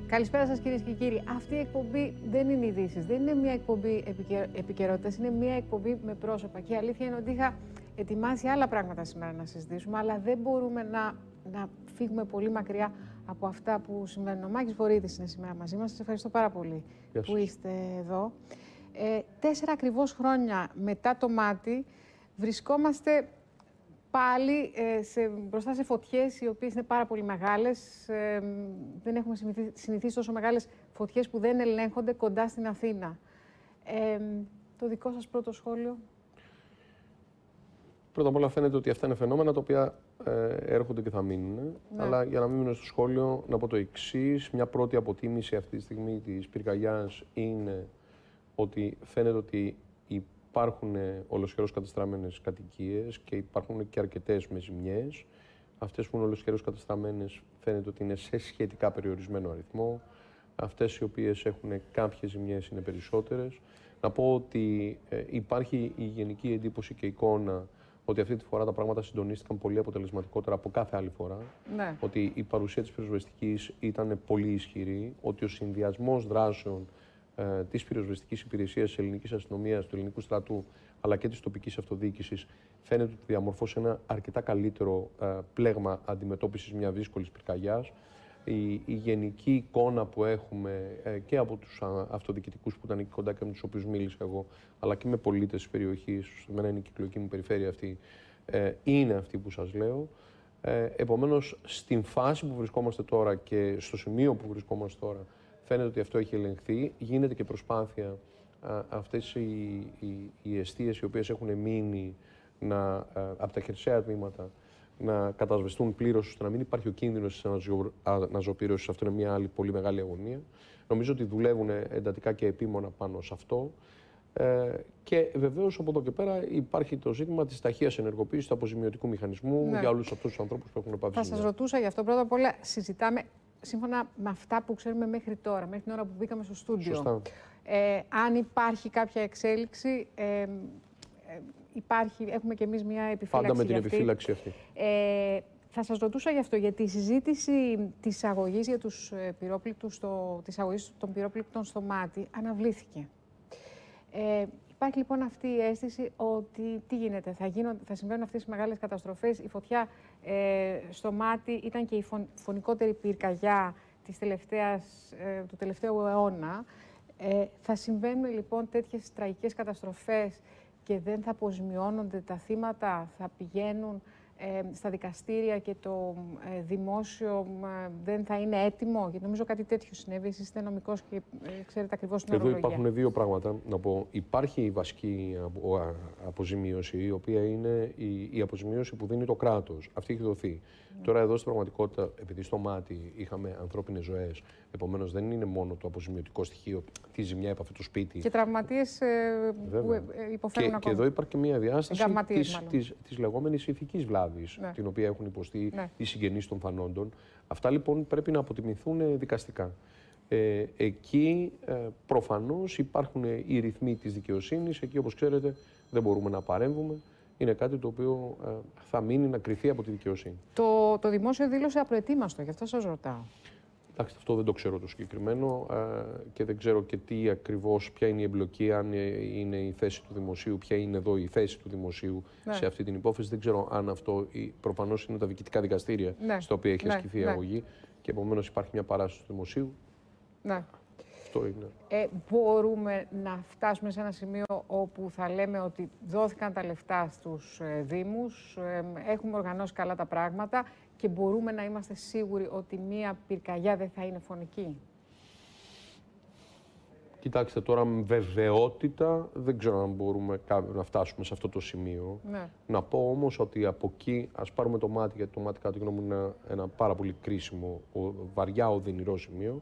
Καλησπέρα σας κυρίες και κύριοι. Αυτή η εκπομπή δεν είναι ειδήσεις, δεν είναι μια εκπομπή επικαιρότητας, είναι μια εκπομπή με πρόσωπα. Και η αλήθεια είναι ότι είχα ετοιμάσει άλλα πράγματα σήμερα να συζητήσουμε, αλλά δεν μπορούμε να φύγουμε πολύ μακριά από αυτά που συμβαίνουν. Ο Μάκης Βορίδης είναι σήμερα μαζί μας. Σας ευχαριστώ πάρα πολύ που είστε εδώ. 4 ακριβώς χρόνια μετά το Μάτι βρισκόμαστε πάλι μπροστά σε φωτιές οι οποίες είναι πάρα πολύ μεγάλες. Δεν έχουμε συνηθίσει τόσο μεγάλες φωτιές που δεν ελέγχονται κοντά στην Αθήνα. Το δικό σας πρώτο σχόλιο? Πρώτα απ' όλα φαίνεται ότι αυτά είναι φαινόμενα τα οποία έρχονται και θα μείνουν. Ναι. Αλλά για να μην μείνω στο σχόλιο, να πω το εξής. Μια πρώτη αποτίμηση αυτή τη στιγμή της πυρκαγιάς είναι ότι φαίνεται ότι υπάρχουν ολοσχερώς κατεστραμμένες κατοικίες και υπάρχουν και αρκετές με ζημιές. Αυτές που είναι ολοσχερώς κατεστραμμένες φαίνεται ότι είναι σε σχετικά περιορισμένο αριθμό. Αυτές οι οποίες έχουν κάποιες ζημιές είναι περισσότερες. Να πω ότι υπάρχει η γενική εντύπωση και εικόνα ότι αυτή τη φορά τα πράγματα συντονίστηκαν πολύ αποτελεσματικότερα από κάθε άλλη φορά. Ναι. Ότι η παρουσία της πυροσβεστικής ήταν πολύ ισχυρή, ότι ο συνδυασμός δράσεων της πυροσβεστικής υπηρεσίας, της ελληνικής αστυνομίας, του ελληνικού στρατού, αλλά και της τοπικής αυτοδιοίκησης, φαίνεται ότι διαμορφώσει ένα αρκετά καλύτερο πλέγμα αντιμετώπισης μια δύσκολης πυρκαγιάς. Η γενική εικόνα που έχουμε και από τους αυτοδιοικητικούς που ήταν εκεί κοντά και με τους οποίους μίλησα εγώ, αλλά και με πολίτες της περιοχής, εμένα είναι η κυκλοϊκή μου περιφέρεια αυτή, είναι αυτή που σας λέω. Επομένως, στην φάση που βρισκόμαστε τώρα και στο σημείο που βρισκόμαστε τώρα, φαίνεται ότι αυτό έχει ελεγχθεί. Γίνεται και προσπάθεια αυτές οι εστίες οι οποίες έχουν μείνει από τα χερσαία τμήματα να κατασβεστούν πλήρως, ώστε να μην υπάρχει ο κίνδυνος της αναζωοπήρωσης. Αυτό είναι μια άλλη πολύ μεγάλη αγωνία. Νομίζω ότι δουλεύουν εντατικά και επίμονα πάνω σε αυτό. Και βεβαίως από εδώ και πέρα υπάρχει το ζήτημα της ταχείας ενεργοποίησης του αποζημιωτικού μηχανισμού για όλους αυτούς τους ανθρώπους που έχουν πάθει. Θα σας ρωτούσα γι' αυτό. Πρώτα απ' όλα, συζητάμε σύμφωνα με αυτά που ξέρουμε μέχρι τώρα, μέχρι την ώρα που μπήκαμε στο στούντιο. Σωστά. Αν υπάρχει κάποια εξέλιξη, έχουμε και εμείς μια επιφύλαξη. Πάντα με την επιφύλαξη αυτή. Θα σας ρωτούσα γι' αυτό, γιατί η συζήτηση της αγωγής για τους πυρόπληκτους, της αγωγής των πυρόπληκτων στο Μάτι αναβλήθηκε. Υπάρχει λοιπόν αυτή η αίσθηση ότι τι γίνεται, θα συμβαίνουν αυτές οι μεγάλες καταστροφές. Η φωτιά στο Μάτι ήταν και η φωνικότερη πυρκαγιά του τελευταίου αιώνα. Θα συμβαίνουν λοιπόν τέτοιες τραγικές καταστροφές και δεν θα αποζημιώνονται τα θύματα, θα πηγαίνουν στα δικαστήρια και το δημόσιο δεν θα είναι έτοιμο? Γιατί νομίζω κάτι τέτοιο συνέβη. Εσείς είστε νομικός και ξέρετε ακριβώς την ορολογία. Εδώ υπάρχουν δύο πράγματα. Να πω, υπάρχει η βασική αποζημίωση, η οποία είναι η αποζημίωση που δίνει το κράτος. Αυτή έχει δοθεί. Τώρα εδώ στην πραγματικότητα, επειδή στο Μάτι είχαμε ανθρώπινες ζωές, επομένως δεν είναι μόνο το αποζημιωτικό στοιχείο, τη ζημιά από αυτό το σπίτι. Και τραυματίες που υποφέρουν ακόμα. Και εδώ υπάρχει και μια διάσταση της λεγόμενης ηθικής βλάβης, την οποία έχουν υποστεί οι συγγενείς των θανόντων. Αυτά λοιπόν πρέπει να αποτιμηθούν δικαστικά. Εκεί προφανώς υπάρχουν οι ρυθμοί της δικαιοσύνης. Εκεί, όπως ξέρετε, δεν μπορούμε να παρέμβουμε. Είναι κάτι το οποίο θα μείνει να κριθεί από τη δικαιοσύνη. Το δημόσιο δήλωσε απροετοίμαστο, γι' αυτό σας ρωτάω. Εντάξει, αυτό δεν το ξέρω το συγκεκριμένο και δεν ξέρω και τι ακριβώς, ποια είναι η εμπλοκή, αν είναι η θέση του δημοσίου, ποια είναι εδώ η θέση του δημοσίου σε αυτή την υπόθεση. Δεν ξέρω αν αυτό προφανώς είναι τα διοικητικά δικαστήρια στα οποία έχει ασκηθεί η αγωγή και επομένως υπάρχει μια παράσταση του δημοσίου. Ναι. Αυτό είναι. Μπορούμε να φτάσουμε σε ένα σημείο όπου θα λέμε ότι δόθηκαν τα λεφτά στους δήμους, έχουμε οργανώσει καλά τα πράγματα και μπορούμε να είμαστε σίγουροι ότι μία πυρκαγιά δεν θα είναι φωνική? Κοιτάξτε, τώρα με βεβαιότητα δεν ξέρω αν μπορούμε να φτάσουμε σε αυτό το σημείο. Ναι. Να πω όμως ότι από εκεί, ας πάρουμε το Μάτι, γιατί το Μάτι κατά τη γνώμη μου είναι ένα πάρα πολύ κρίσιμο, βαριά οδυνηρό σημείο.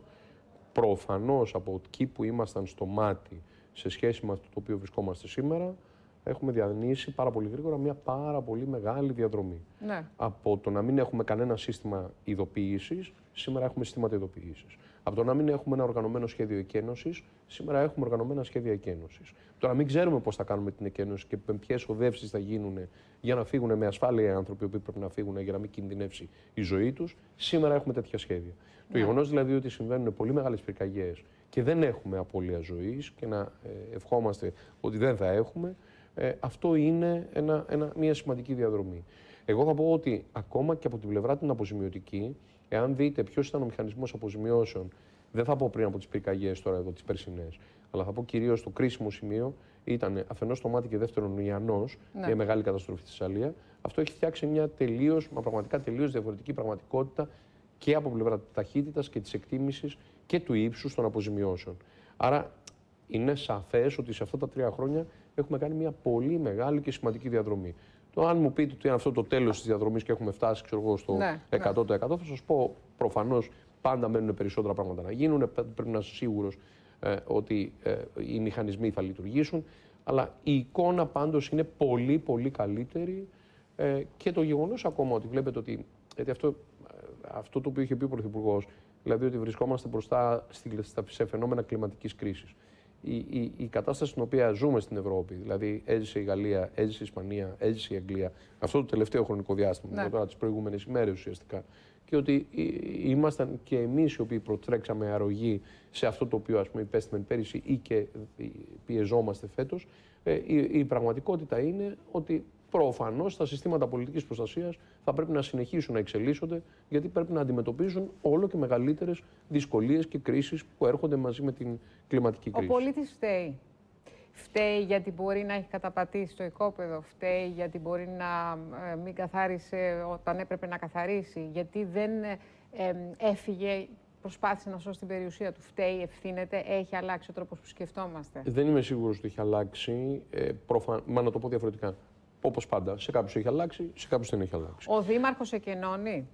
Προφανώς από εκεί που ήμασταν στο Μάτι σε σχέση με αυτό το οποίο βρισκόμαστε σήμερα, έχουμε διανύσει πάρα πολύ γρήγορα μια πάρα πολύ μεγάλη διαδρομή. Ναι. Από το να μην έχουμε κανένα σύστημα ειδοποίησης, σήμερα έχουμε συστήματα ειδοποίησης. Από το να μην έχουμε ένα οργανωμένο σχέδιο εκένωσης, σήμερα έχουμε οργανωμένα σχέδια εκένωσης. Το να μην ξέρουμε πώς θα κάνουμε την εκένωση και με ποιες οδεύσεις θα γίνουν για να φύγουν με ασφάλεια οι άνθρωποι που πρέπει να φύγουν για να μην κινδυνεύσει η ζωή τους, σήμερα έχουμε τέτοια σχέδια. Ναι. Το γεγονός δηλαδή ότι συμβαίνουν πολύ μεγάλες πυρκαγιές και δεν έχουμε απώλεια ζωής και να ευχόμαστε ότι δεν θα έχουμε, αυτό είναι μια σημαντική διαδρομή. Εγώ θα πω ότι ακόμα και από την πλευρά την αποζημιωτική, εάν δείτε ποιος ήταν ο μηχανισμός αποζημιώσεων, δεν θα πω πριν από τις πυρκαγιές τώρα εδώ τις περσινές, αλλά θα πω κυρίως το κρίσιμο σημείο ήταν αφενός το μάτι και δεύτερον ο Ιαννός, μια μεγάλη καταστροφή στη Θεσσαλία. Αυτό έχει φτιάξει μια πραγματικά τελείως διαφορετική πραγματικότητα και από πλευρά ταχύτητας και της εκτίμησης και του ύψους των αποζημιώσεων. Άρα είναι σαφές ότι σε αυτά τα 3 χρόνια έχουμε κάνει μια πολύ μεγάλη και σημαντική διαδρομή. Το αν μου πείτε ότι είναι αυτό το τέλος της διαδρομής και έχουμε φτάσει στο 100%, θα σας πω προφανώς πάντα μένουν περισσότερα πράγματα να γίνουν. Πρέπει να είσαι σίγουρος ότι οι μηχανισμοί θα λειτουργήσουν. Αλλά η εικόνα πάντως είναι πολύ πολύ καλύτερη και το γεγονός ακόμα ότι βλέπετε ότι. Γιατί αυτό το οποίο είχε πει ο Πρωθυπουργός, δηλαδή ότι βρισκόμαστε μπροστά σε φαινόμενα κλιματικής κρίσης. Η κατάσταση στην οποία ζούμε στην Ευρώπη, δηλαδή έζησε η Γαλλία, έζησε η Ισπανία, έζησε η Αγγλία, αυτό το τελευταίο χρονικό διάστημα, τώρα τις προηγούμενες ημέρες ουσιαστικά, και ότι ήμασταν και εμείς οι οποίοι προτρέξαμε αρρωγή σε αυτό το οποίο υπέστημεν πέρυσι ή και πιεζόμαστε φέτος, η πραγματικότητα είναι ότι προφανώς τα συστήματα πολιτικής προστασίας θα πρέπει να συνεχίσουν να εξελίσσονται, γιατί πρέπει να αντιμετωπίζουν όλο και μεγαλύτερες δυσκολίες και κρίσεις που έρχονται μαζί με την κλιματική κρίση. Ο πολίτης φταίει. Φταίει γιατί μπορεί να έχει καταπατήσει το οικόπεδο, φταίει γιατί μπορεί να μην καθάρισε όταν έπρεπε να καθαρίσει, γιατί δεν έφυγε, προσπάθησε να σώσει την περιουσία του. Φταίει, ευθύνεται, έχει αλλάξει ο τρόπος που σκεφτόμαστε. Δεν είμαι σίγουρος ότι έχει αλλάξει, μα να το πω διαφορετικά. Όπως πάντα, σε κάποιους έχει αλλάξει, σε κάποιους δεν έχει αλλάξει. Ο Δήμαρχος εκενώνει.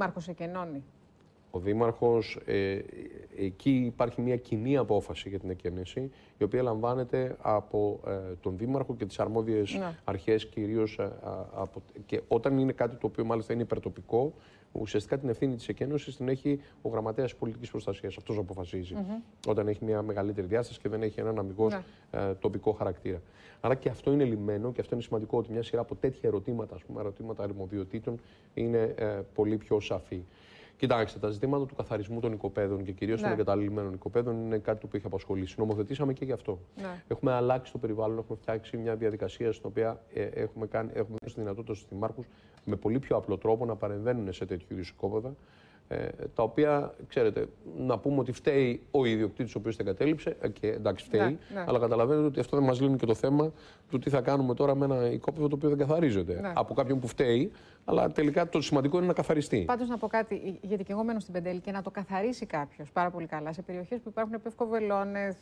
Ο Δήμαρχος, εκεί υπάρχει μια κοινή απόφαση για την εκένεση, η οποία λαμβάνεται από τον Δήμαρχο και τις αρμόδιες αρχές, κυρίως και όταν είναι κάτι το οποίο μάλιστα είναι υπερτοπικό, ουσιαστικά την ευθύνη της εκένωσης την έχει ο Γραμματέας της Πολιτικής Προστασίας. Αυτός αποφασίζει. Όταν έχει μια μεγαλύτερη διάσταση και δεν έχει έναν αμιγώς τοπικό χαρακτήρα. Άρα και αυτό είναι λυμμένο και αυτό είναι σημαντικό, ότι μια σειρά από τέτοια ερωτήματα, ερωτήματα αρμοδιοτήτων, είναι πολύ πιο σαφή. Κοιτάξτε, τα ζητήματα του καθαρισμού των οικοπαίδων και κυρίως των εγκαταλειμμένων οικοπαίδων είναι κάτι που έχει απασχολήσει. Νομοθετήσαμε και γι' αυτό. Έχουμε αλλάξει το περιβάλλον, έχουμε φτιάξει μια διαδικασία στην οποία έχουμε δώσει δυνατότητα στους δημάρχους με πολύ πιο απλό τρόπο να παρεμβαίνουν σε τέτοιου είδους οικόπεδα. Τα οποία, ξέρετε, να πούμε ότι φταίει ο ιδιοκτήτης ο οποίος τα εγκατέλειψε, και εντάξει φταίει, αλλά καταλαβαίνετε ότι αυτό δεν μας λύνει και το θέμα του τι θα κάνουμε τώρα με ένα οικόπεδο το οποίο δεν καθαρίζεται. Από κάποιον που φταίει, αλλά τελικά το σημαντικό είναι να καθαριστεί. Πάντως να πω κάτι, γιατί και εγώ μένω στην Πεντέλη, και να το καθαρίσει κάποιος πάρα πολύ καλά σε περιοχές που υπάρχουν πευκοβελώνες,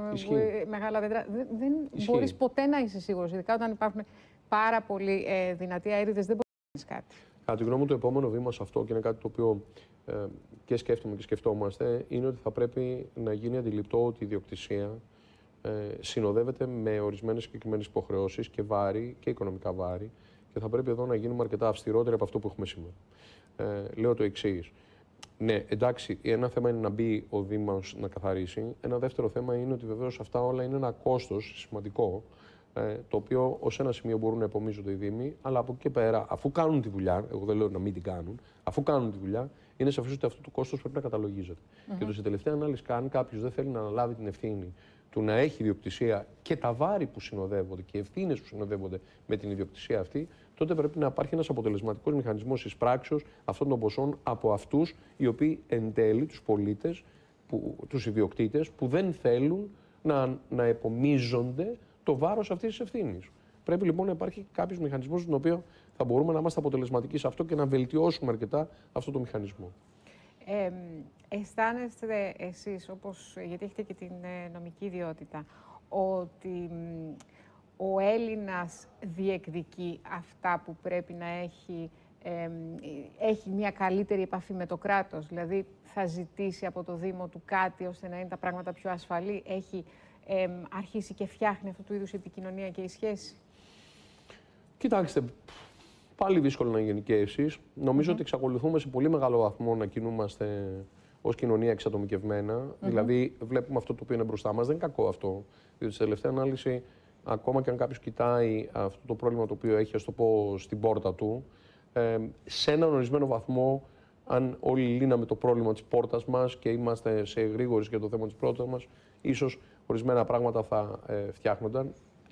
μεγάλα δέντρα. Δεν μπορείς ποτέ να είσαι σίγουρος, ειδικά όταν υπάρχουν πάρα πολύ δυνατοί αέριδες, δεν μπορείς να κάνεις κάτι. Κατά τη γνώμη μου, το επόμενο βήμα σε αυτό, και είναι κάτι το οποίο και σκέφτομαι και σκεφτόμαστε, είναι ότι θα πρέπει να γίνει αντιληπτό ότι η ιδιοκτησία συνοδεύεται με ορισμένες συγκεκριμένες υποχρεώσεις και βάρη και οικονομικά βάρη, και θα πρέπει εδώ να γίνουμε αρκετά αυστηρότεροι από αυτό που έχουμε σήμερα. Λέω το εξής. Ναι, εντάξει, ένα θέμα είναι να μπει ο Δήμος να καθαρίσει. Ένα δεύτερο θέμα είναι ότι βεβαίως αυτά όλα είναι ένα κόστος σημαντικό, το οποίο ως ένα σημείο μπορούν να επομίζονται οι Δήμοι, αλλά από εκεί και πέρα, αφού κάνουν τη δουλειά, εγώ δεν λέω να μην την κάνουν, αφού κάνουν τη δουλειά, είναι σαφές ότι αυτό το κόστος πρέπει να καταλογίζεται. Και το σε τελευταία ανάλυση, αν κάποιος δεν θέλει να αναλάβει την ευθύνη του να έχει ιδιοκτησία και τα βάρη που συνοδεύονται και οι ευθύνες που συνοδεύονται με την ιδιοκτησία αυτή, τότε πρέπει να υπάρχει ένας αποτελεσματικός μηχανισμός εισπράξεως αυτών των ποσών από αυτούς οι οποίοι εν τέλει, τους πολίτες, τους ιδιοκτήτες, που δεν θέλουν να επομίζονται το βάρος αυτής της ευθύνης. Πρέπει λοιπόν να υπάρχει κάποιος μηχανισμός στον οποίο θα μπορούμε να είμαστε αποτελεσματικοί σε αυτό και να βελτιώσουμε αρκετά αυτό το μηχανισμό. Αισθάνεστε εσείς, γιατί έχετε και την νομική ιδιότητα, ότι ο Έλληνας διεκδικεί αυτά που πρέπει να έχει, έχει μια καλύτερη επαφή με το κράτος, δηλαδή θα ζητήσει από το Δήμο του κάτι ώστε να είναι τα πράγματα πιο ασφαλή, έχει αρχίσει και φτιάχνει αυτού του είδους επικοινωνία και η σχέση? Κοιτάξτε, πάλι δύσκολο να γενικεύσεις. Νομίζω ότι εξακολουθούμε σε πολύ μεγάλο βαθμό να κινούμαστε ως κοινωνία εξατομικευμένα. Δηλαδή, βλέπουμε αυτό το οποίο είναι μπροστά μας. Δεν είναι κακό αυτό. Διότι στη τελευταία ανάλυση, ακόμα και αν κάποιος κοιτάει αυτό το πρόβλημα το οποίο έχει, ας το πω, στην πόρτα του, σε έναν ορισμένο βαθμό, αν όλοι λύναμε το πρόβλημα της πόρτας μας και είμαστε σε εγρήγορες για το θέμα της πόρτας μας, ίσως ορισμένα πράγματα θα φτιάχνονταν.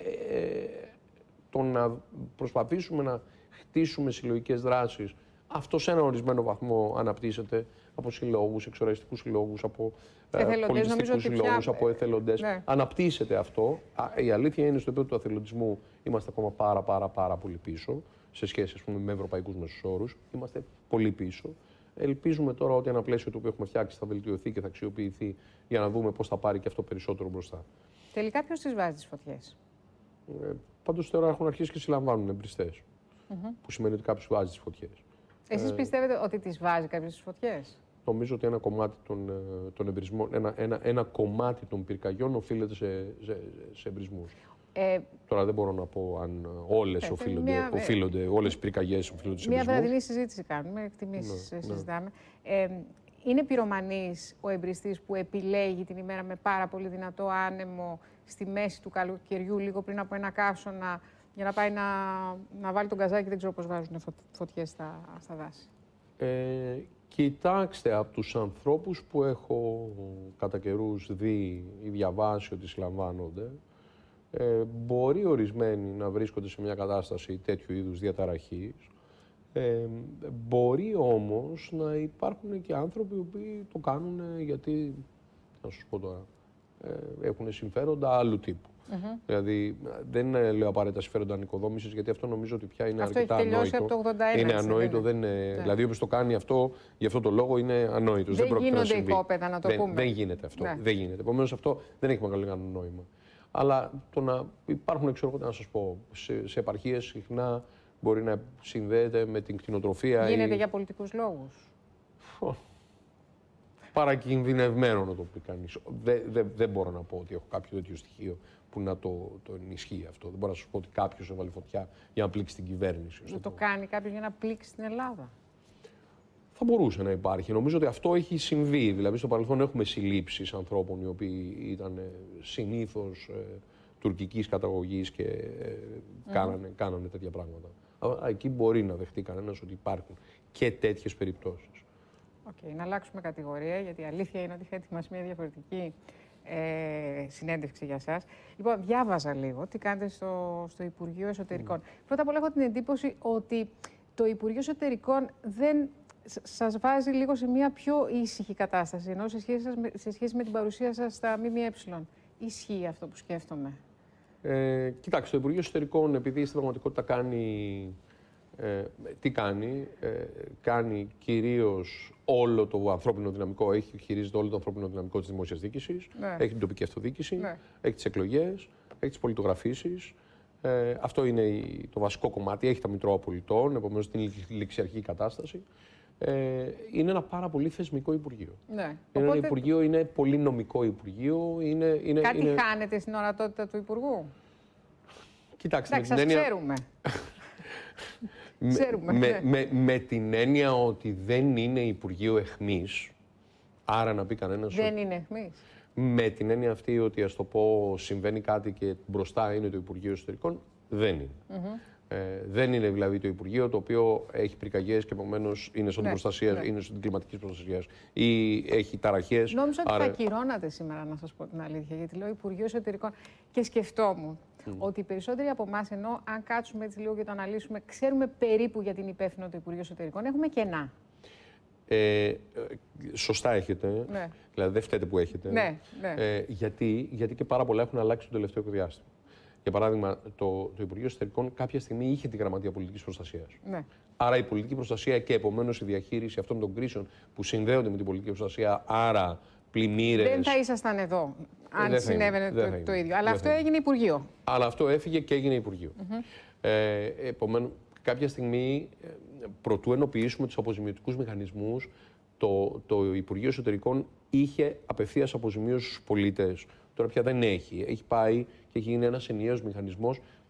Το να προσπαθήσουμε να χτίσουμε συλλογικές δράσεις, αυτό σε έναν ορισμένο βαθμό αναπτύσσεται από συλλόγους, εξοραϊστικούς συλλόγους, από πολιτιστικούς συλλόγους, από εθελοντές. Ναι. Αναπτύσσεται αυτό. Η αλήθεια είναι στο επίπεδο του εθελοντισμού είμαστε ακόμα πάρα πολύ πίσω σε σχέση, ας πούμε, με ευρωπαϊκούς μέσους όρους. Είμαστε πολύ πίσω. Ελπίζουμε τώρα ότι ένα πλαίσιο το οποίο έχουμε φτιάξει θα βελτιωθεί και θα αξιοποιηθεί για να δούμε πώς θα πάρει και αυτό περισσότερο μπροστά. Τελικά ποιος τις βάζει τις φωτιές? Πάντως τώρα έχουν αρχίσει και συλλαμβάνουν εμπριστές. Που σημαίνει ότι κάποιος βάζει τις φωτιές. Εσείς πιστεύετε ότι τις βάζει κάποιος τις φωτιές? Νομίζω ότι ένα κομμάτι των εμπρισμών, ένα κομμάτι των πυρκαγιών οφείλεται σε εμπρισμούς. Τώρα δεν μπορώ να πω αν όλες οφείλονται, όλες οι πυρκαγιές οφείλονται σε εμπρισμούς. Μια βραδινή συζήτηση κάνουμε, εκτιμήσεις συζητάμε. Είναι πυρομανής ο εμπριστής που επιλέγει την ημέρα με πάρα πολύ δυνατό άνεμο στη μέση του καλοκαιριού, λίγο πριν από ένα καύσωνα, για να πάει να βάλει τον καζάκι, δεν ξέρω πώς βάζουν φωτιές στα δάση? Κοιτάξτε, από τους ανθρώπους που έχω κατά καιρούς δει ή διαβάσει ότι συλλαμβάνονται, μπορεί ορισμένοι να βρίσκονται σε μια κατάσταση τέτοιου είδους διαταραχής. Μπορεί όμως να υπάρχουν και άνθρωποι οι οποίοι το κάνουν γιατί, να σας πω τώρα, έχουν συμφέροντα άλλου τύπου. Δηλαδή, δεν λέω απαραίτητα συμφέροντα ανοικοδόμησης, γιατί αυτό νομίζω ότι πια είναι αρκετά ανόητο. Αυτό έχει τελειώσει από το 81. Είναι ανόητο, δεν είναι... Δηλαδή, όποιος το κάνει αυτό, γι' αυτό το λόγο είναι ανόητος. Δεν γίνονται οικόπεδα, να το πούμε. Δεν γίνεται αυτό. Δεν γίνεται. Επομένως, αυτό δεν έχει μεγάλο νόημα. Αλλά το να υπάρχουν, ξέρω, να σας πω, σε επαρχίες συχνά μπορεί να συνδέεται με την κτηνοτροφία. Γίνεται για πολιτικούς λόγους. Παρακινδυνευμένο να το πει κανείς. Δεν μπορώ να πω ότι έχω κάποιο τέτοιο στοιχείο που να το ενισχύει αυτό. Δεν μπορώ να σας πω ότι κάποιος έβαλε φωτιά για να πλήξει την κυβέρνηση. Να το κάνει κάποιος για να πλήξει την Ελλάδα? Θα μπορούσε να υπάρχει. Νομίζω ότι αυτό έχει συμβεί. Δηλαδή, στο παρελθόν έχουμε συλλήψεις ανθρώπων οι οποίοι ήταν συνήθως τουρκικής καταγωγής και κάνανε τέτοια πράγματα. Εκεί μπορεί να δεχτεί κανένας ότι υπάρχουν και τέτοιες περιπτώσεις. Να αλλάξουμε κατηγορία, γιατί η αλήθεια είναι ότι είχα ετοιμάσει μια διαφορετική συνέντευξη για σας. Λοιπόν, διάβαζα λίγο τι κάνετε στο Υπουργείο Εσωτερικών. Πρώτα απ' όλα έχω την εντύπωση ότι το Υπουργείο Εσωτερικών δεν σας βάζει λίγο σε μια πιο ήσυχη κατάσταση, ενώ σε σχέση με την παρουσία σας στα ΜΜΕ. Ισχύει αυτό που σκέφτομαι? Κοιτάξτε, το Υπουργείο Εσωτερικών, επειδή στην πραγματικότητα κάνει... τι κάνει? Κάνει κυρίως όλο το ανθρώπινο δυναμικό, χειρίζεται όλο το ανθρώπινο δυναμικό της δημόσιας διοίκησης, έχει την τοπική αυτοδιοίκηση, έχει τις εκλογές, έχει τις πολιτογραφήσεις. Αυτό είναι το βασικό κομμάτι, έχει τα Μητρώα Πολιτών, επομένως την ληξιαρχική κατάσταση. Είναι ένα πάρα πολύ θεσμικό Υπουργείο. Είναι ένα Υπουργείο, είναι πολύ νομικό Υπουργείο. Κάτι χάνεται στην ορατότητα του Υπουργού? Κοιτάξτε, σας ξέρουμε. Με την έννοια ότι δεν είναι Υπουργείο αιχμής, άρα να πει κανένας... Δεν είναι αιχμής. Με την έννοια αυτή ότι, ας το πω, συμβαίνει κάτι και μπροστά είναι το Υπουργείο Εσωτερικών, δεν είναι. Δεν είναι δηλαδή το Υπουργείο το οποίο έχει πυρκαγιές και επομένως είναι στον είναι στην κλιματική προστασία ή έχει ταραχές. Νόμιζα ότι θα ακυρώνατε σήμερα, να σας πω την αλήθεια, γιατί λέω Υπουργείο Εσωτερικών και σκεφτόμουν ότι οι περισσότεροι από εμάς, ενώ αν κάτσουμε έτσι λίγο και το αναλύσουμε, ξέρουμε περίπου για την υπεύθυνο του Υπουργείου Εσωτερικών, έχουμε κενά. Σωστά έχετε. Δηλαδή δεν φταίτε που έχετε. Γιατί και πάρα πολλά έχουν αλλάξει το τελευταίο διάστημα. Για παράδειγμα, το Υπουργείο Εσωτερικών κάποια στιγμή είχε τη Γραμματεία Πολιτικής Προστασίας. Άρα η πολιτική προστασία και επομένως η διαχείριση αυτών των κρίσεων που συνδέονται με την πολιτική προστασία, άρα πλημμύρες. Δεν θα ήσασταν εδώ αν συνέβαινε το ίδιο. Αλλά αυτό έγινε Υπουργείο. Αλλά αυτό έφυγε και έγινε Υπουργείο. Επομένως, κάποια στιγμή, προτού ενοποιήσουμε τους αποζημιωτικούς μηχανισμούς, το Υπουργείο Εσωτερικών είχε απευθείας αποζημίωση στους πολίτες. Τώρα πια δεν έχει. Έχει πάει και έχει γίνει ένας ενιαίος μηχανισμός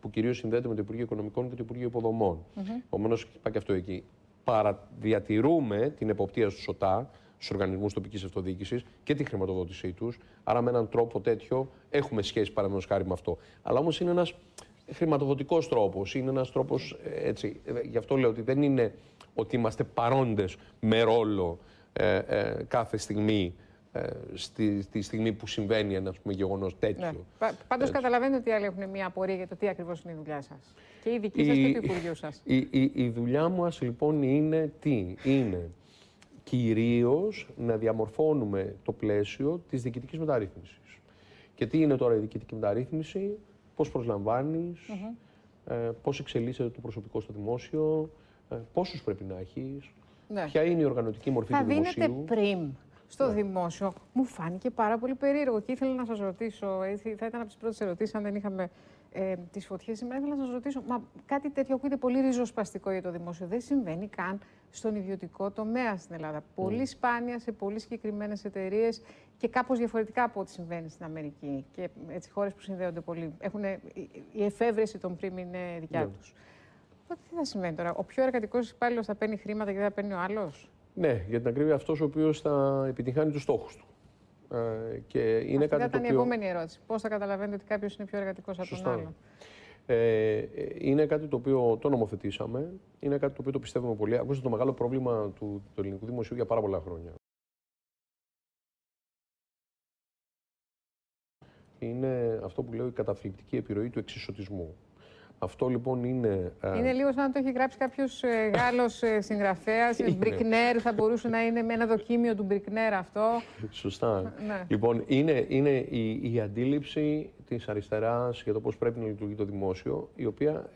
που κυρίως συνδέεται με το Υπουργείο Οικονομικών και το Υπουργείο Υποδομών. Επομένως, πάει και αυτό εκεί. Παραδιατηρούμε την εποπτεία στους ΟΤΑ, στους οργανισμούς τοπικής αυτοδιοίκησης και τη χρηματοδότησή τους. Άρα, με έναν τρόπο τέτοιο έχουμε σχέση παραδείγματος χάρη με αυτό. Αλλά όμως είναι ένας χρηματοδοτικός τρόπος. Είναι ένας τρόπος έτσι. Γι' αυτό λέω ότι δεν είναι ότι είμαστε παρόντες με ρόλο κάθε στιγμή. Στη στιγμή που συμβαίνει ένα γεγονός τέτοιο. Ναι. Πάντως καταλαβαίνετε ότι οι άλλοι έχουν μια απορία για το τι ακριβώς είναι η δουλειά σας. Και η δική σας και του Υπουργείου σας. Η δουλειά μας λοιπόν είναι τι? Είναι κυρίως να διαμορφώνουμε το πλαίσιο της διοικητικής μεταρρύθμισης. Και τι είναι τώρα η διοικητική μεταρρύθμιση, πώς προσλαμβάνεις, πώς εξελίσσεται το προσωπικό στο δημόσιο, πόσους πρέπει να έχεις, ποια είναι η οργανωτική μορφή του δημοσίου. Θα δίνετε πριμ στο δημόσιο. Μου φάνηκε πάρα πολύ περίεργο και ήθελα να σας ρωτήσω, θα ήταν από τις πρώτες ερωτήσεις αν δεν είχαμε τις φωτιές σήμερα, ήθελα να σας ρωτήσω, μα κάτι τέτοιο ακούγεται πολύ ριζοσπαστικό για το δημόσιο. Δεν συμβαίνει καν στον ιδιωτικό τομέα στην Ελλάδα. Πολύ σπάνια σε πολύ συγκεκριμένες εταιρείες και κάπως διαφορετικά από ό,τι συμβαίνει στην Αμερική. Και έτσι χώρες που συνδέονται πολύ. Η εφεύρεση των πριμ είναι δικιά τους. Οπότε τι θα συμβαίνει τώρα, ο πιο εργατικός υπάλληλος θα παίρνει χρήματα και δεν θα παίρνει ο άλλος? Ναι, για την ακρίβεια αυτός ο οποίος θα επιτυγχάνει τους στόχους του. Και είναι Αυτή κάτι ήταν το οποίο... η επόμενη ερώτηση. Πώς θα καταλαβαίνετε ότι κάποιος είναι πιο εργατικός από τον άλλον? Είναι κάτι το οποίο το νομοθετήσαμε, είναι κάτι το οποίο το πιστεύουμε πολύ. Ακούστε, το μεγάλο πρόβλημα του ελληνικού δημοσίου για πάρα πολλά χρόνια είναι αυτό που λέω η καταθλιπτική επιρροή του εξισωτισμού. Αυτό λοιπόν είναι... Είναι λίγο σαν να το έχει γράψει κάποιος Γάλλος συγγραφέας. Μπρικνέρ θα μπορούσε να είναι με ένα δοκίμιο του Μπρικνέρ αυτό. Σωστά. Ναι. Λοιπόν, είναι η αντίληψη της αριστεράς για το πώς πρέπει να λειτουργεί το δημόσιο, η οποία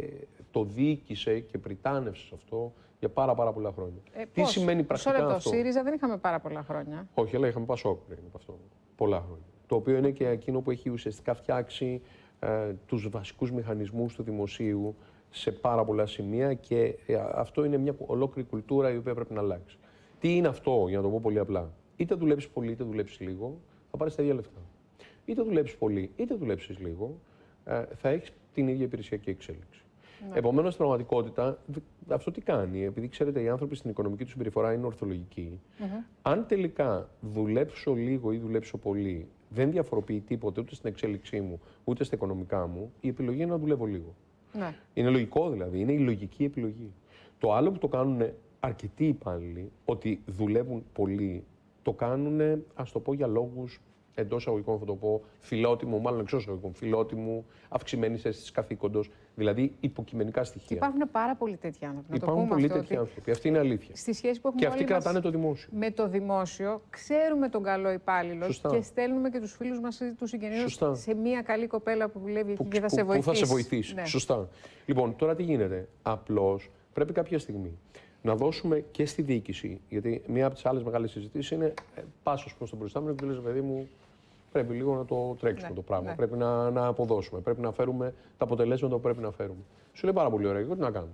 το διοίκησε και πριτάνευσε σε αυτό για πάρα πολλά χρόνια. Τι σημαίνει πρακτικά αυτό? ΣΥΡΙΖΑ δεν είχαμε πάρα πολλά χρόνια. Όχι, αλλά είχαμε ΠΑΣΟΚ πριν από αυτό. Πολλά χρόνια. Το οποίο είναι και εκείνο που έχει ουσιαστικά φτιάξει τους βασικούς μηχανισμούς του δημοσίου σε πάρα πολλά σημεία και αυτό είναι μια ολόκληρη κουλτούρα η οποία πρέπει να αλλάξει. Τι είναι αυτό, για να το πω πολύ απλά? Είτε δουλέψεις πολύ είτε δουλέψεις λίγο, θα πάρεις τα ίδια λεφτά. Είτε δουλέψεις πολύ είτε δουλέψεις λίγο, θα έχεις την ίδια υπηρεσιακή εξέλιξη. Ναι. Επομένως, στην πραγματικότητα, αυτό τι κάνει? Επειδή ξέρετε, οι άνθρωποι στην οικονομική τους συμπεριφορά είναι ορθολογικοί. Αν τελικά δουλέψω λίγο ή δουλέψω πολύ, δεν διαφοροποιεί τίποτε ούτε στην εξέλιξή μου, ούτε στα οικονομικά μου, η επιλογή είναι να δουλεύω λίγο. Ναι. Είναι λογικό δηλαδή, είναι η λογική επιλογή. Το άλλο που το κάνουν αρκετοί υπάλληλοι, ότι δουλεύουν πολύ, το κάνουν, ας το πω για λόγους εντός εισαγωγικών, θα το πω, φιλότιμου, μάλλον εξώς εισαγωγικών, φιλότιμου, αυξημένης αίσθησης καθήκοντος, δηλαδή υποκειμενικά στοιχεία. Και υπάρχουν πάρα πολλοί τέτοιοι άνθρωποι. Υπάρχουν πολλοί τέτοιοι άνθρωποι. Αυτή είναι αλήθεια. Στη σχέση που έχουμε και αυτοί κρατάνε το δημόσιο. Με το δημόσιο, ξέρουμε τον καλό υπάλληλο και στέλνουμε και τους φίλους μας ή τους συγγενείς σε μια καλή κοπέλα που δουλεύει εκεί και θα σε βοηθήσει. Που θα σε βοηθήσει. Ναι. Σωστά. Λοιπόν, τώρα τι γίνεται? Απλώς πρέπει κάποια στιγμή να δώσουμε και στη διοίκηση, γιατί μία από τις άλλες μεγάλες συζητήσεις είναι πάσος προς τον προϊστάμενο και του λες, παιδί μου, πρέπει λίγο να το τρέξουμε το πράγμα. Ναι. Πρέπει να αποδώσουμε. Πρέπει να φέρουμε τα αποτελέσματα που πρέπει να φέρουμε. Σου λέει πάρα πολύ ωραία, εγώ τι να κάνω?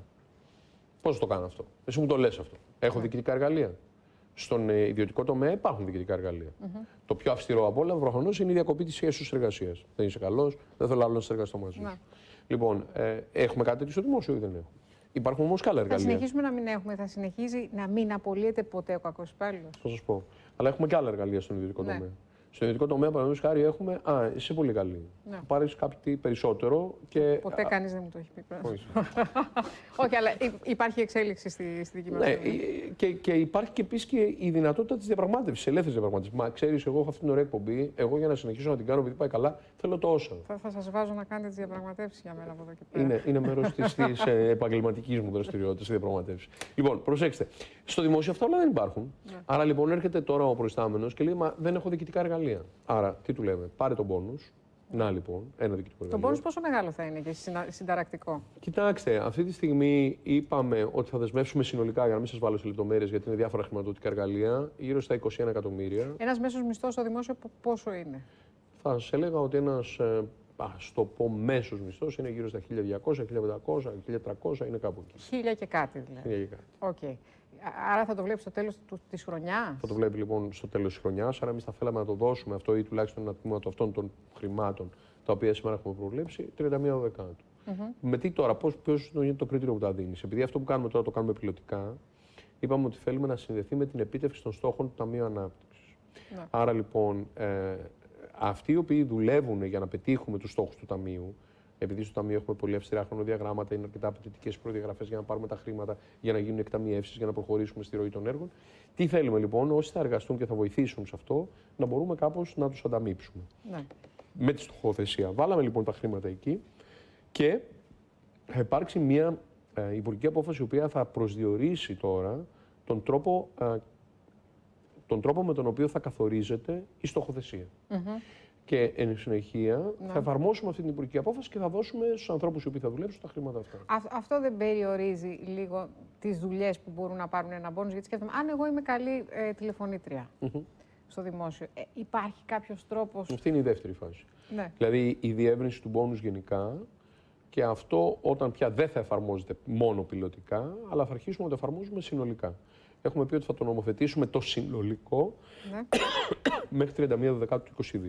Πώς το κάνω αυτό? Εσύ μου το λες αυτό. Έχω διοικητικά εργαλεία. Στον ιδιωτικό τομέα υπάρχουν διοικητικά εργαλεία. Το πιο αυστηρό από όλα προφανώς είναι η διακοπή της σχέσης εργασίας. Δεν είσαι καλός, δεν θέλω άλλο να συνεργαστώ μαζί σου. Λοιπόν, έχουμε κάτι τέτοιο στο δημόσιο ή δεν έχουμε? Υπάρχουν όμως και άλλα εργαλεία. Θα συνεχίσουμε να μην έχουμε, θα συνεχίζει να μην απολύεται ποτέ ο κακός υπάλληλος. Θα σας πω. Αλλά έχουμε και άλλα εργαλεία στον ιδιωτικό τομέα. Στον ιδιωτικό τομέα, παραδείγματος χάρη, έχουμε. Είσαι πολύ καλή. Ναι. Θα πάρεις κάτι περισσότερο και. Ποτέ κανείς δεν μου το έχει πει. Όχι, αλλά υπάρχει εξέλιξη στη δική μας. Ναι, και υπάρχει και επίσης και η δυνατότητα της διαπραγμάτευσης, ελεύθερης διαπραγμάτευσης. Μα ξέρεις, εγώ έχω αυτή την ωραία εκπομπή. Εγώ για να συνεχίσω να την κάνω, επειδή πάει καλά, θέλω τόσα. Θα σας βάζω να κάνετε τις διαπραγματεύσεις για μένα από εδώ και πέρα. Είναι μέρος της επαγγελματικής μου δραστηριότητας η διαπραγματεύση. Λοιπόν, προσέξτε. Στο δημόσιο αυτά όλα δεν υπάρχουν. Άρα λοιπόν έρχεται τώρα ο προϊστάμενος και λέει, μα δεν έχω διοικητικά εργαλεία. Άρα, τι του λέμε? Πάρε τον πόνους. Να λοιπόν, ένα διοικητικό εργαλείο. Το πόνους πόσο μεγάλο θα είναι και συνταρακτικό? Κοιτάξτε, αυτή τη στιγμή είπαμε ότι θα δεσμεύσουμε συνολικά, για να μην σας βάλω σε λεπτομέρειες, γιατί είναι διάφορα χρηματοδοτικά εργαλεία, γύρω στα 21 εκατομμύρια. Ένας μέσος μισθός στο δημόσιο πόσο είναι? Θα σας έλεγα ότι ένας, στο πω μέσος μισθός είναι γύρω στα 1.200, 1.500, 1.300, είναι κάπου εκεί. 1.000 και κάτι δηλαδή. 1.000 και κάτι. Okay. Άρα θα το βλέπει στο τέλος της χρονιάς. Θα το βλέπει λοιπόν στο τέλος της χρονιάς. Άρα, εμείς θα θέλαμε να το δώσουμε αυτό ή τουλάχιστον ένα τμήμα αυτών των χρημάτων τα οποία σήμερα έχουμε προβλέψει 31 Δεκάτου. Με τι τώρα, ποιος είναι το κριτήριο που τα δίνει. Επειδή αυτό που κάνουμε τώρα το κάνουμε πιλωτικά, είπαμε ότι θέλουμε να συνδεθεί με την επίτευξη των στόχων του Ταμείου Ανάπτυξης. Ναι. Άρα λοιπόν, αυτοί οι οποίοι δουλεύουν για να πετύχουμε τους στόχους του Ταμείου, επειδή στο Ταμείο έχουμε πολύ αυστηρά χρονοδιαγράμματα, είναι αρκετά απαιτητικές προδιαγραφές για να πάρουμε τα χρήματα, για να γίνουν εκταμιεύσεις, για να προχωρήσουμε στη ροή των έργων. Τι θέλουμε λοιπόν, όσοι θα εργαστούν και θα βοηθήσουν σε αυτό, να μπορούμε κάπως να τους ανταμείψουμε. Ναι. Με τη στοχοθεσία. Βάλαμε λοιπόν τα χρήματα εκεί και θα υπάρξει μια υπουργική απόφαση η οποία θα προσδιορίσει τώρα τον τρόπο με τον οποίο θα καθορίζεται η στοχοθεσία. Και εν συνεχεία θα εφαρμόσουμε αυτή την υπουργική απόφαση και θα δώσουμε στους ανθρώπους οι οποίοι θα δουλέψουν τα χρήματα αυτά. Αυτό δεν περιορίζει λίγο τις δουλειές που μπορούν να πάρουν ένα μπόνους? Γιατί σκέφτομαι, αν εγώ είμαι καλή τηλεφωνήτρια στο δημόσιο, υπάρχει κάποιος τρόπος? Αυτή είναι η δεύτερη φάση. Ναι. Δηλαδή η διεύρυνση του μπόνους γενικά, και αυτό όταν πια δεν θα εφαρμόζεται μόνο πιλωτικά, αλλά θα αρχίσουμε να το εφαρμόζουμε συνολικά. Έχουμε πει ότι θα το νομοθετήσουμε το συνολικό μέχρι 31 Δεκάτου του 2022.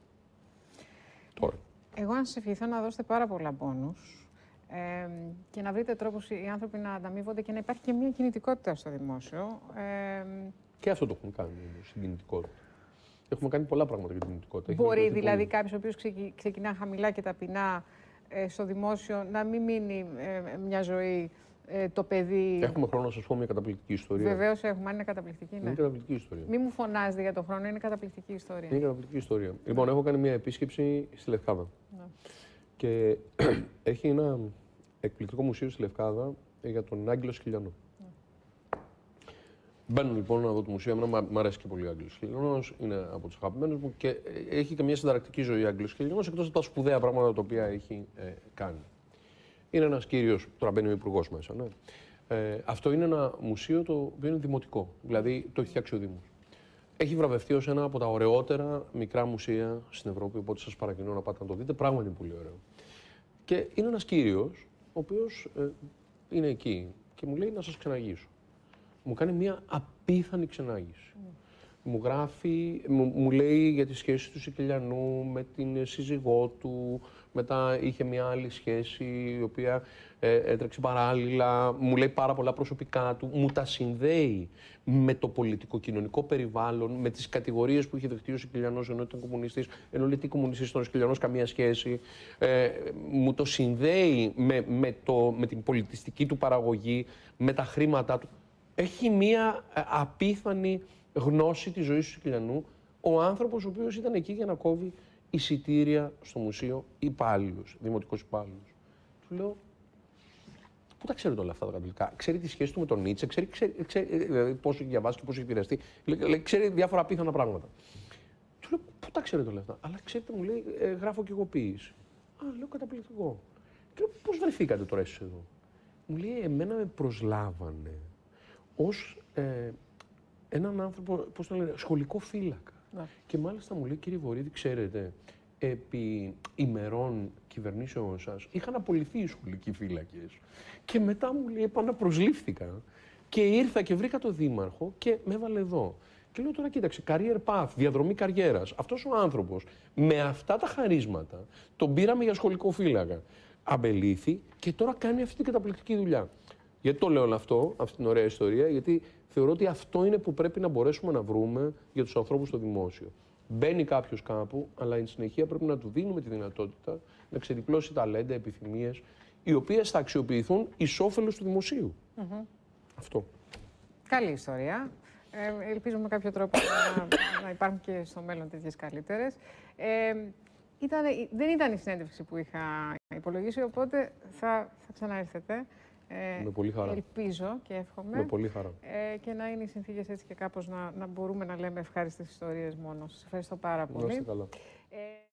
Τώρα. Εγώ αν σας ευχηθώ να δώσετε πάρα πολλά μπόνους και να βρείτε τρόπους οι άνθρωποι να ανταμείβονται και να υπάρχει και μια κινητικότητα στο δημόσιο. Και αυτό το έχουμε κάνει όμως, την κινητικότητα. Έχουμε κάνει πολλά πράγματα για την κινητικότητα. Μπορεί δηλαδή κάποιος ο οποίος ξεκινά χαμηλά και ταπεινά στο δημόσιο να μην μείνει μια ζωή το παιδί? Έχουμε χρόνο να σας πω μια καταπληκτική ιστορία. Βεβαίως έχουμε, αν είναι καταπληκτική. Ναι. Είναι καταπληκτική ιστορία. Μην μου φωνάζετε για τον χρόνο, είναι καταπληκτική ιστορία. Είναι καταπληκτική ιστορία. Λοιπόν, έχω κάνει μια επίσκεψη στη Λευκάδα. Ναι. Και έχει ένα εκπληκτικό μουσείο στη Λευκάδα για τον Άγγελο Σκυλιανό. Ναι. Μπαίνω λοιπόν να δω το μουσείο. Εμένα μου αρέσει και πολύ ο Άγγελος Σκυλιανός, είναι από τους αγαπημένους μου και έχει και μια συνταρακτική ζωή ο Άγγελος Σκυλιανός, εκτός από τα σπουδαία πράγματα τα οποία έχει κάνει. Είναι ένας κύριος, τώρα μπαίνει ο υπουργός μέσα. Ναι. Αυτό είναι ένα μουσείο το οποίο είναι δημοτικό, δηλαδή το έχει φτιάξει ο Δήμος. Έχει βραβευτεί ως ένα από τα ωραιότερα μικρά μουσεία στην Ευρώπη, οπότε σας παρακινώ να πάτε να το δείτε. Πράγματι είναι πολύ ωραίο. Και είναι ένας κύριος, ο οποίος είναι εκεί και μου λέει να σας ξεναγήσω. Μου κάνει μια απίθανη ξενάγηση. Μου γράφει, μου λέει για τη σχέση του Σικελιανού με την σύζυγό του, μετά είχε μια άλλη σχέση η οποία έτρεξε παράλληλα, μου λέει πάρα πολλά προσωπικά του, μου τα συνδέει με το πολιτικό-κοινωνικό περιβάλλον, με τις κατηγορίες που είχε δεχτεί ο Σικελιανός ενώ ήταν κομμουνιστής, ενώ λέει τι κομμουνιστής ήταν ο Σικελιανός, καμία σχέση, μου το συνδέει με την πολιτιστική του παραγωγή, με τα χρήματά του. Έχει μια απίθανη γνώση της ζωής του Σικελιανού, ο άνθρωπος ο οποίος ήταν εκεί για να κόβει εισιτήρια στο μουσείο, υπάλληλους, δημοτικός υπάλληλους. Του λέω, πού τα ξέρετε όλα αυτά τα καταπληκτικά? Ξέρει τη σχέση του με τον Νίτσε, ξέρει πώς έχει διαβάσει και πώς έχει επηρεαστεί, ξέρει διάφορα απίθανα πράγματα. Του λέω, πού τα ξέρετε όλα αυτά? Αλλά ξέρετε, μου λέει, γράφω και εγώ ποίηση. Α, λέω, καταπληκτικό. Και λέω, πώς βρεθήκατε τώρα εσείς εδώ? Μου λέει, εμένα με προσλάβανε ως έναν άνθρωπο, πώς το λένε, σχολικό φύλακα. Ναι. Και μάλιστα μου λέει, κύριε Βορίδη, ξέρετε, επί ημερών κυβερνήσεων σας είχαν απολυθεί οι σχολικοί φύλακες. Και μετά μου λέει, επαναπροσλήφθηκα και ήρθα και βρήκα τον δήμαρχο και με έβαλε εδώ. Και λέω τώρα, κοίταξε, career path, διαδρομή καριέρας. Αυτός ο άνθρωπος με αυτά τα χαρίσματα τον πήραμε για σχολικό φύλακα. Αμπελήθη και τώρα κάνει αυτή την καταπληκτική δουλειά. Γιατί το λέω όλο αυτό, αυτή την ωραία ιστορία? Γιατί θεωρώ ότι αυτό είναι που πρέπει να μπορέσουμε να βρούμε για τους ανθρώπους στο δημόσιο. Μπαίνει κάποιος κάπου, αλλά εν συνεχεία πρέπει να του δίνουμε τη δυνατότητα να ξεδιπλώσει ταλέντα, επιθυμίες, οι οποίες θα αξιοποιηθούν εις όφελος του δημοσίου. Αυτό. Καλή ιστορία. Ελπίζουμε με κάποιο τρόπο να υπάρχουν και στο μέλλον τέτοιες καλύτερες. Δεν ήταν η συνέντευξη που είχα υπολογίσει, οπότε θα ξαναέρθετε. Με πολύ χαρά. Ελπίζω και εύχομαι. Με πολύ χαρά. Και να είναι οι συνθήκες έτσι και κάπως να μπορούμε να λέμε ευχάριστες ιστορίες μόνο. Σας ευχαριστώ πάρα πολύ. Να είστε καλά.